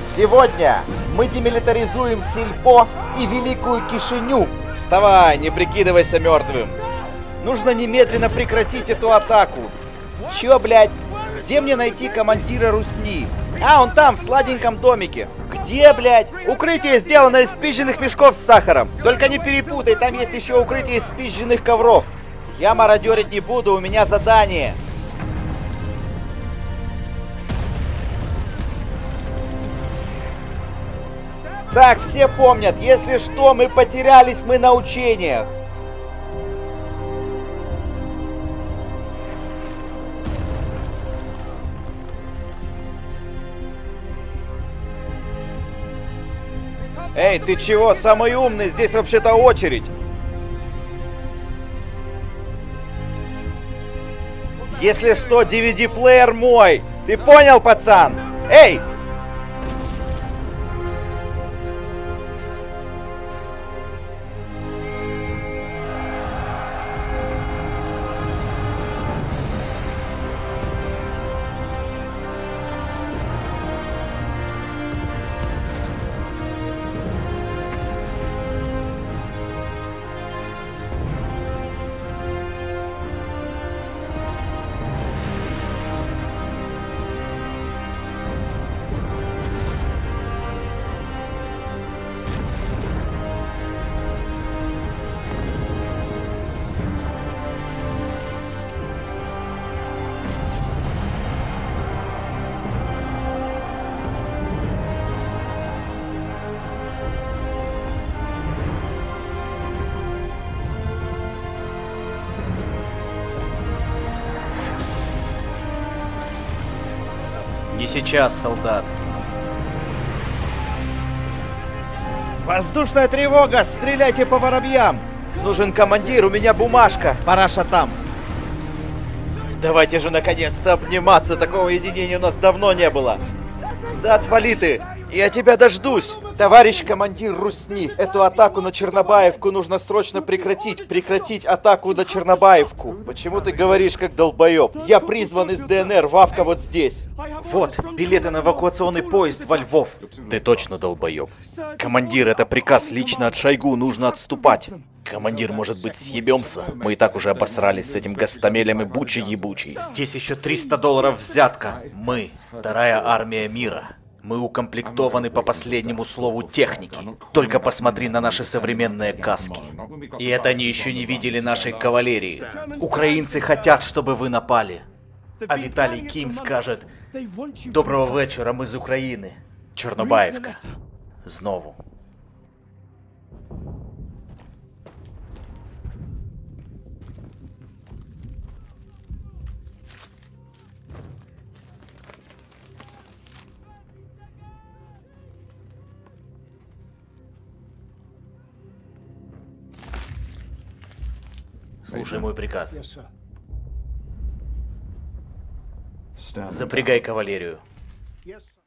Сегодня мы демилитаризуем Сельпо и Великую Кишиню. Вставай, не прикидывайся мертвым. Нужно немедленно прекратить эту атаку. Чё, блядь? Где мне найти командира Русни? А, он там, в сладеньком домике. Где, блядь? Укрытие сделано из спизженных мешков с сахаром. Только не перепутай, там есть еще укрытие из спизженных ковров. Я мародерить не буду, у меня задание. Так, все помнят, если что, мы потерялись, мы на учениях. Эй, ты чего? Самый умный, здесь вообще-то очередь. Если что, DVD-плеер мой. Ты понял, пацан? Эй! Не сейчас, солдат. Воздушная тревога! Стреляйте по воробьям! Нужен командир, у меня бумажка. Параша там. Давайте же наконец-то обниматься. Такого единения у нас давно не было. Да отвали ты! Я тебя дождусь! Товарищ командир Русни, эту атаку на Чернобаевку нужно срочно прекратить. Прекратить атаку на Чернобаевку. Почему ты говоришь как долбоеб? Я призван из ДНР, Вавка вот здесь. Вот, билеты на эвакуационный поезд во Львов. Ты точно долбоеб. Командир, это приказ лично от Шойгу, нужно отступать. Командир, может быть, съебемся? Мы и так уже обосрались с этим гастомелем и бучей-ебучей. Здесь еще $300 взятка. Мы, вторая армия мира. Мы укомплектованы по последнему слову техники. Только посмотри на наши современные каски. И это они еще не видели нашей кавалерии. Украинцы хотят, чтобы вы напали. А Виталий Ким скажет: «Доброго вечора, мы з України. Чорнобаївка. Знову». Слушай мой приказ. Запрягай кавалерию.